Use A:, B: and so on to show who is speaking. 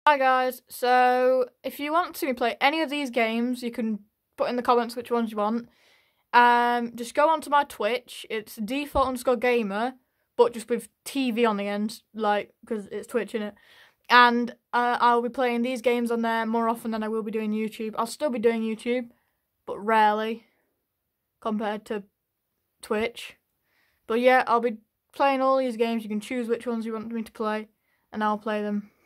A: Hi guys, so if you want to see me play any of these games, you can put in the comments which ones you want. Just go onto my Twitch, it's default_gamer, but just with TV on the end, like, because it's Twitch, innit? And I'll be playing these games on there more often than I will be doing YouTube. I'll still be doing YouTube, but rarely, compared to Twitch. But yeah, I'll be playing all these games, you can choose which ones you want me to play, and I'll play them.